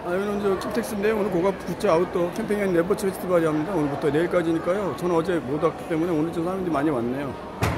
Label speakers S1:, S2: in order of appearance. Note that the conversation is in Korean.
S1: 여기는 저 킨텍스인데 오늘 고갑 굿즈 아웃도어 캠핑 앤 레버츠 페스티벌이 합니다. 오늘부터 내일까지니까요. 저는 어제 못 왔기 때문에 오늘 좀 사람들이 많이 왔네요.